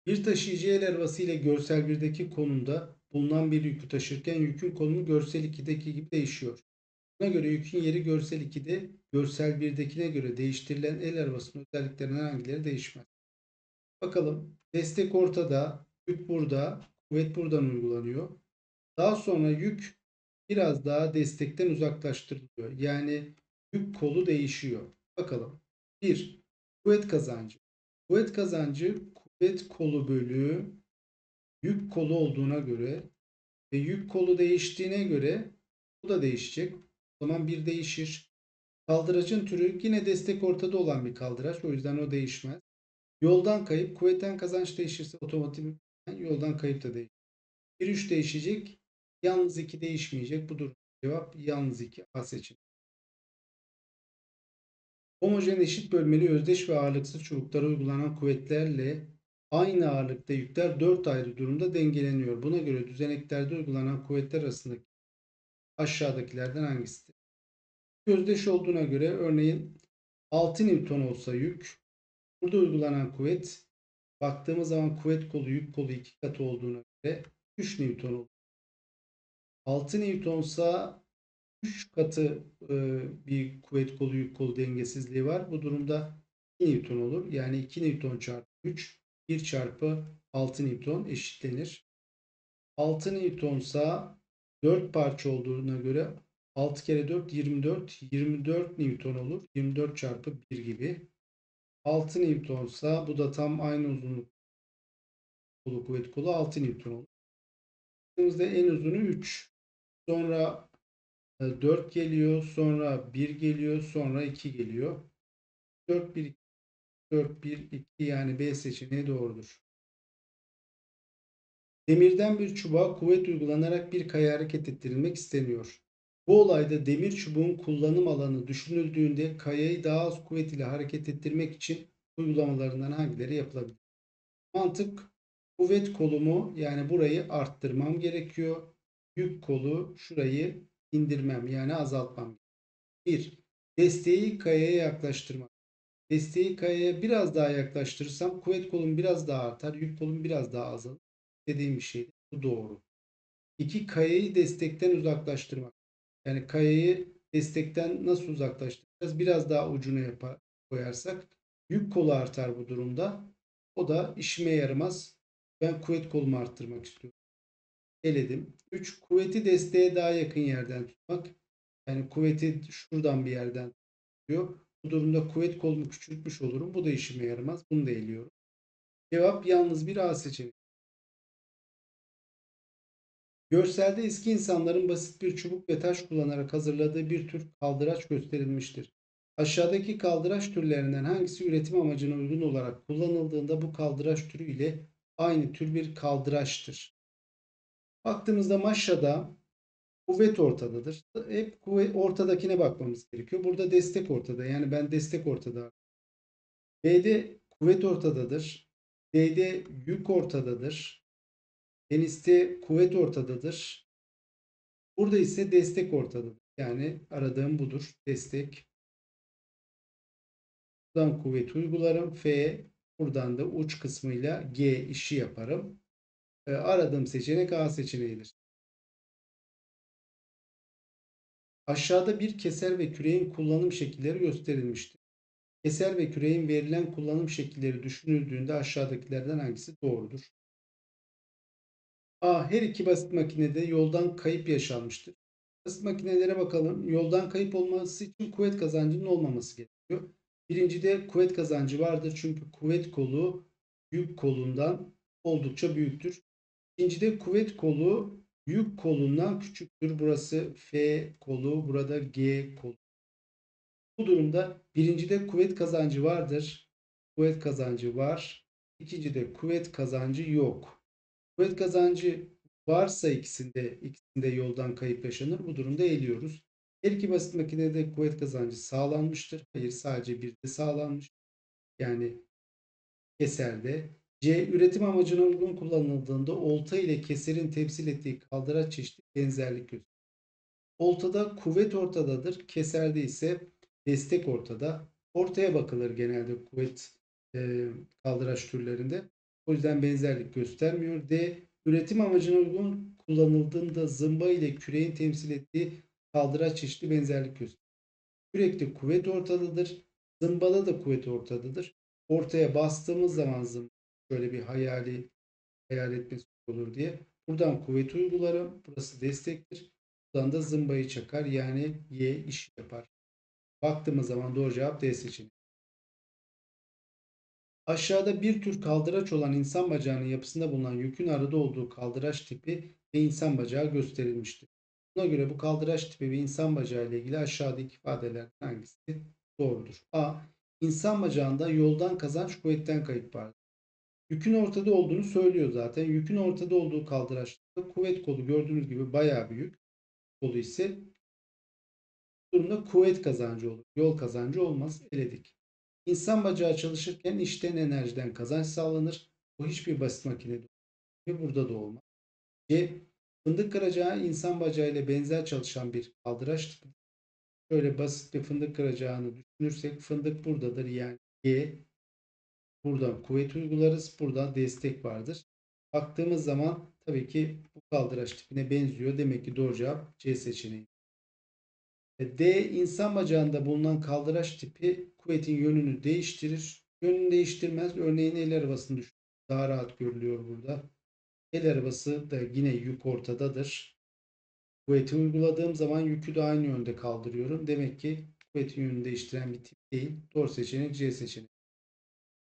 Bir taşıyıcı el arabası ile görsel 1'deki konumda bulunan bir yükü taşırken yükün konumu görsel 2'deki gibi değişiyor. Buna göre yükün yeri görsel 2'de görsel 1'dekine göre değiştirilen el arabasının özelliklerinden hangileri değişmez? Bakalım. Destek ortada, yük burada, kuvvet buradan uygulanıyor. Daha sonra yük biraz daha destekten uzaklaştırılıyor. Yani yük kolu değişiyor. Bakalım. 1. Kuvvet kazancı. Kuvvet kazancı kuvvet kolu bölü yük kolu olduğuna göre ve yük kolu değiştiğine göre bu da değişecek. O zaman bir değişir. Kaldıracın türü yine destek ortada olan bir kaldıraç. O yüzden o değişmez. Yoldan kayıp, kuvvetten kazanç değişirse otomatik yoldan kayıp da değişir. 1-3 değişecek. Yalnız 2 değişmeyecek. Budur cevap. Yalnız 2 A seçeneği. Homojen eşit bölmeli özdeş ve ağırlıksız çubuklara uygulanan kuvvetlerle aynı ağırlıkta yükler 4 ayrı durumda dengeleniyor. Buna göre düzeneklerde uygulanan kuvvetler arasındaki aşağıdakilerden hangisidir? Özdeş olduğuna göre örneğin 6 Newton olsa yük, burada uygulanan kuvvet baktığımız zaman kuvvet kolu yük kolu 2 katı olduğuna göre 3 Newton olur. 6 Newtonsa 3 katı bir kuvvet kolu yük kolu dengesizliği var. Bu durumda 2 Newton olur. Yani 2 Newton çarpı 3 1 çarpı 6 Newton eşitlenir. 6 Newtonsa 4 parça olduğuna göre 6 kere 4 24. 24 Newton olur. 24 çarpı 1 gibi. 6 Newtonsa bu da tam aynı uzunluk kolu kuvvet kolu 6 Newton olur. Baktığımızda en uzunu 3. Sonra 4 geliyor. Sonra 1 geliyor. Sonra 2 geliyor. 4 1 4 1 2 yani B seçeneği doğrudur. Demirden bir çubuğa kuvvet uygulanarak bir kaya hareket ettirilmek isteniyor. Bu olayda demir çubuğun kullanım alanı düşünüldüğünde kayayı daha az kuvvet ile hareket ettirmek için uygulamalarından hangileri yapılabilir? Mantık kuvvet kolumu yani burayı arttırmam gerekiyor. Yük kolu şurayı indirmem yani azaltmam. 1. Desteği kayaya yaklaştırmak. Desteği kayaya biraz daha yaklaştırırsam kuvvet kolum biraz daha artar, yük kolum biraz daha azalır. Dediğim bir şeydi. Bu doğru. 2. Kayayı destekten uzaklaştırmak. Yani kayayı destekten nasıl uzaklaştıracağız? Biraz daha ucuna koyarsak yük kolu artar bu durumda. O da işime yaramaz. Ben kuvvet kolumu arttırmak istiyorum. Eledim. 3. Kuvveti desteğe daha yakın yerden tutmak. Yani kuvveti şuradan bir yerden tutuyor. Bu durumda kuvvet kolumu küçültmüş olurum. Bu da işime yaramaz. Bunu da eliyorum. Cevap yalnız bir A seçeneği. Görselde eski insanların basit bir çubuk ve taş kullanarak hazırladığı bir tür kaldıraç gösterilmiştir. Aşağıdaki kaldıraç türlerinden hangisi üretim amacına uygun olarak kullanıldığında bu kaldıraç türü ile aynı tür bir kaldıraçtır? Baktığımızda maşada kuvvet ortadadır. Hep kuvvet ortadakine bakmamız gerekiyor. Burada destek ortada. Yani ben destek ortada. B'de kuvvet ortadadır. D'de yük ortadadır. Teniste kuvvet ortadadır. Burada ise destek ortadadır. Yani aradığım budur. Destek. Buradan kuvvet uygularım. F. Buradan da uç kısmıyla G işi yaparım. Aradığım seçenek A seçeneğidir. Aşağıda bir keser ve küreğin kullanım şekilleri gösterilmiştir. Keser ve küreğin verilen kullanım şekilleri düşünüldüğünde aşağıdakilerden hangisi doğrudur? A. Her iki basit makinede yoldan kayıp yaşanmıştır. Basit makinelere bakalım. Yoldan kayıp olması için kuvvet kazancının olmaması gerekiyor. Birincide kuvvet kazancı vardır. Çünkü kuvvet kolu yük kolundan oldukça büyüktür. İkincide kuvvet kolu yük kolundan küçüktür. Burası F kolu, burada G kolu. Bu durumda birincide kuvvet kazancı vardır. Kuvvet kazancı var. İkincide kuvvet kazancı yok. Kuvvet kazancı varsa ikisinde yoldan kayıp yaşanır. Bu durumda eliyoruz. Her iki basit makinede kuvvet kazancı sağlanmıştır. Hayır, sadece bir de sağlanmış. Yani keserde. C. Üretim amacına uygun kullanıldığında olta ile keserin temsil ettiği kaldıraç çeşidi benzerlik gösterir. Oltada kuvvet ortadadır. Keserde ise destek ortada. Ortaya bakılır genelde kuvvet kaldıraç türlerinde. O yüzden benzerlik göstermiyor. D. Üretim amacına uygun kullanıldığında zımba ile küreğin temsil ettiği kaldıraç çeşitli benzerlik gösterir. Kürekte kuvvet ortadadır. Zımbada da kuvvet ortadadır. Ortaya bastığımız zaman zımba şöyle bir hayal etmesi olur diye. Buradan kuvvet uygularım. Burası destektir. Buradan da zımbayı çakar. Yani Y iş yapar. Baktığımız zaman doğru cevap D seçeneği. Aşağıda bir tür kaldıraç olan insan bacağının yapısında bulunan yükün arada olduğu kaldıraç tipi ve insan bacağı gösterilmiştir. Buna göre bu kaldıraç tipi ve insan bacağı ile ilgili aşağıdaki ifadelerden hangisi doğrudur? A. İnsan bacağında yoldan kazanç kuvvetten kayıp vardır. Yükün ortada olduğunu söylüyor zaten. Yükün ortada olduğu kaldıraçta kuvvet kolu gördüğünüz gibi bayağı büyük. Kolu ise durumda kuvvet kazancı olur. Yol kazancı olmaz. Eledik. İnsan bacağı çalışırken işten enerjiden kazanç sağlanır. Bu hiçbir basit makinede ve burada da olmaz. C. Fındık kıracağı insan bacağı ile benzer çalışan bir kaldıraç tipi. Şöyle basit bir fındık kıracağını düşünürsek fındık buradadır. Yani G. Buradan kuvvet uygularız. Buradan destek vardır. Baktığımız zaman tabii ki bu kaldıraç tipine benziyor. Demek ki doğru cevap C seçeneği. D. İnsan bacağında bulunan kaldıraç tipi kuvvetin yönünü değiştirir. Yönünü değiştirmez. Örneğin el arabasını düşün. Daha rahat görülüyor burada. El arabası da yine yük ortadadır. Kuvveti uyguladığım zaman yükü de aynı yönde kaldırıyorum. Demek ki kuvvetin yönünü değiştiren bir tip değil. Doğru seçenek C seçeneği.